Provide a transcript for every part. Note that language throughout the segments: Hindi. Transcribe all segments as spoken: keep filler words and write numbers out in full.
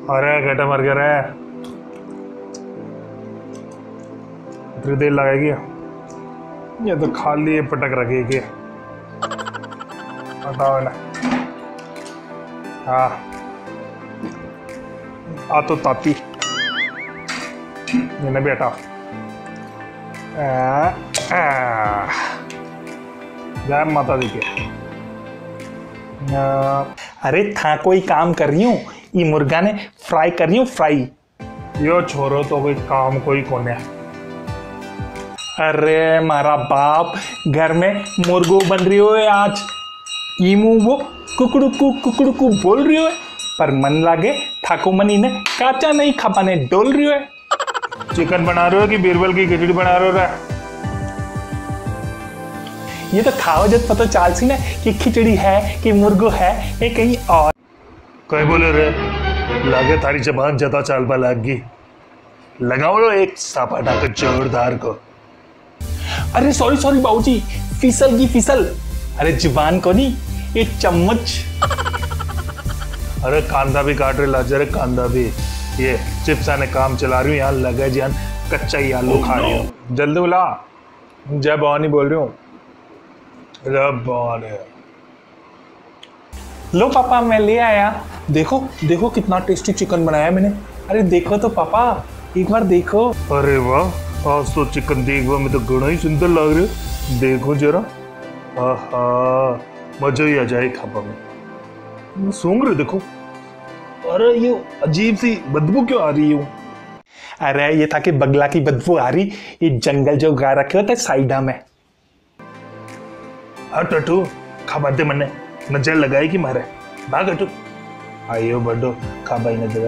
अरे घटा मर गया रे, इतनी देर लगेगी? ये तो खाली पटक रखेगी। हटाओ ना। हाँ आ तो ताती ये भी हटाओ। जय माता दी के। अरे था कोई काम कर रही हूँ, ये मुर्गा ने फ्राई कर रही हूँ फ्राई। यो छोरो तो कोई काम कोई कौन है। अरे मारा बाप, घर में मुर्गो बन रही हो आज, ईमू वो कुकड़ू कु कुकड़ू कु बोल रही हो, पर मन लागे ठाको मनी ने काचा नहीं खपाने डोल रही हो। चिकन बना रहे हो कि बीरबल की खिचड़ी बना रहे हो रे? ये तो खाओ जब पता चाल सी ना कि खिचड़ी है कि मुर्गो है ये कहीं और। कहीं बोले रे, लागे थारी जबान जता चाल पा लागी। लगाओ लो एक सापाटा को जोरदार को। अरे सॉरी सॉरी बाबूजी, फिसल की फिसल। अरे जुबान को नहीं, एक चम्मच। अरे कांदा भी काट रहे लाजा रे, कांदा भी। ये चिप्स आने काम चला रही हूँ यहाँ, लगा जी कच्चा ही आलू खा रही हूँ। जल्दी बुला। जय भवानी बोल रही हूँ। जय भवानी। लो पापा मैं ले आया, देखो देखो कितना टेस्टी चिकन बनाया मैंने। अरे देखो तो पापा, एक बार देखो। अरे वाह, आज तो चिकन देखवा में तो घना ही सुंदर लग रहे हो। देखो जरा, आहा मजा ही आ जाए खापा में। सूंघ रहे देखो। अरे ये अजीब सी बदबू क्यों आ रही है? अरे ये था कि बगला की बदबू आ रही, ये जंगल जो गा रखे होते साइडा में। हाँ टटू खाबाते मने नजर लगाई कि मारे भाग टटू। आइयो बड़ो खाबाई नजर।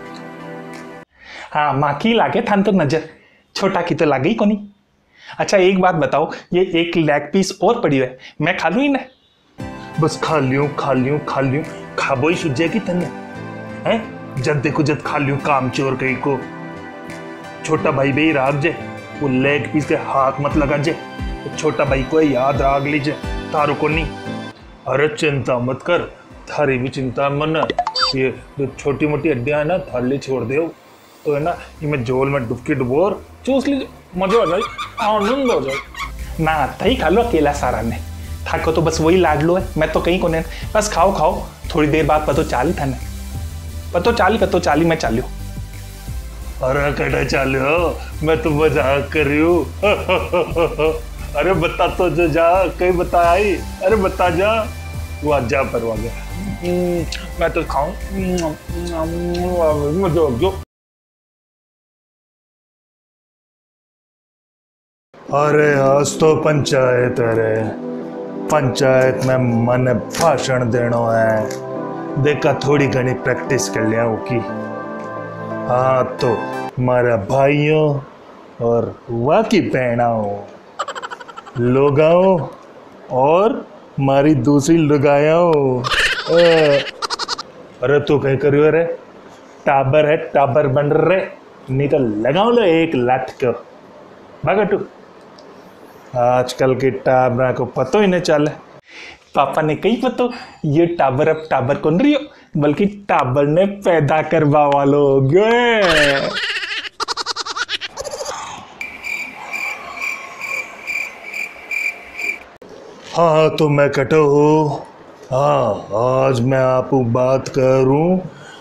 हाँ माँ की लागे थान तो नजर, छोटा की तो लागे ही कोनी। अच्छा एक बात बताओ, ये एक लेग पीस और पड़ी है, मैं खा लूँ ही ना? बस खा लियो खा लियो खा लियो, खाबो ही सुझे की तन्ने हैं। जब देखो जब खा लियो काम चोर कहीं को। छोटा भाई भी राग जे, वो लेग पीस के हाथ मत लगा जे, तो छोटा भाई को याद राग लीजिए तारू को नहीं। अरे चिंता मत कर, थारी भी चिंता मन। ये जो छोटी मोटी हड्डियां है ना थाली छोड़ दे तो है ना, इनमें झोल में डुबकी डुबोर चूस लीजिए, मजा आ जाए, आनंद हो जाए। ना तही खा लो अकेला सारा ने, थाको तो बस वही लाड लो है, मैं तो कहीं को नहीं। बस खाओ खाओ, थोड़ी देर बाद पतो चाली था ना, पतो चाली पतो चाली मैं चालियो। अरे कटा चालियो, मैं तो मजाक कर रही हूँ। अरे बता तो जो जा, कहीं बता आई। अरे बता जा, वो आज जा परवा गया। मैं तो खाऊं मजा। अरे आज तो पंचायत है रे, पंचायत में मन भाषण देना है। देखा थोड़ी घनी प्रैक्टिस कर लिया की। हाँ तो मारा भाइयों और वाकी बहनाओं, लोगाओं और मारी दूसरी लुगायाओं। अरे तू कहीं करियो रे, टाबर है टाबर बन रहे, नहीं तो लगाओ लो एक लट को भागा तू। आजकल के टाबरा को पतो ही नहीं चले। पापा ने कही पतो, ये टाबर अब टाबर कौन रही हो, बल्कि टाबर ने पैदा करवा वालो हो गए। हाँ तो मैं कटो हूँ। हाँ आज मैं आपको बात करूं,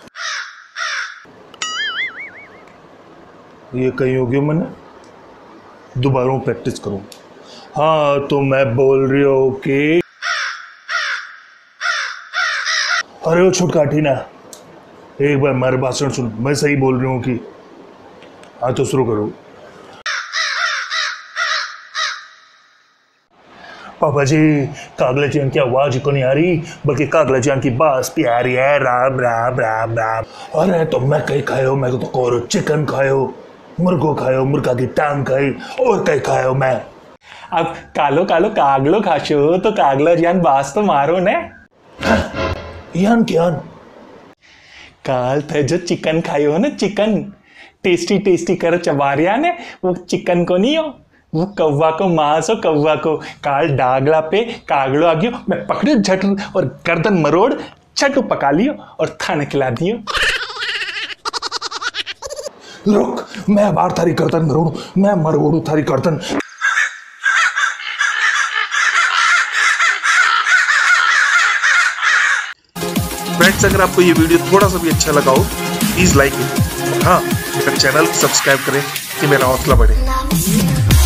ये कहीं हो गया मैंने, दोबारा प्रैक्टिस करूं। हाँ तो मैं बोल रही हूँ कि अरे वो छुट काटी ना, एक बार मेरे भाषण सुन, मैं सही बोल रही हूँ कि। हाँ तो शुरू करो। पापा जी कागले चान की आवाज को नहीं आ रही, बल्कि कागले चान की बात प्यारी है। राम राम राम राम। अरे तो मैं कहीं खायो, मैं तो कहो चिकन खायो, मुर्गो खायो, मुर्गा की टांग खाई, और कहीं खायो मैं। अब कालो कालो कागलो खाशो तो कागलो जान बास तो मारो ने। यान क्यान काल थे जो चिकन खायो ना, चिकन टेस्टी टेस्टी कर चबारिया ने, वो चिकन को नहीं हो, वो कौवा को मांस हो, कौवा को। काल डागला पे कागलो आ गयो, मैं पकड़ो झट और गर्दन मरोड़ छटू पका लियो और थाने खिला दियो। रुक, मैं बार थारी गर्दन मरोड़ू, मैं मरोड़ू थारी गर्दन। फ्रेंड्स, अगर आपको ये वीडियो थोड़ा सा भी अच्छा लगा हो प्लीज लाइक इट, हाँ मेरा चैनल सब्सक्राइब करें कि मेरा हौसला बढ़े।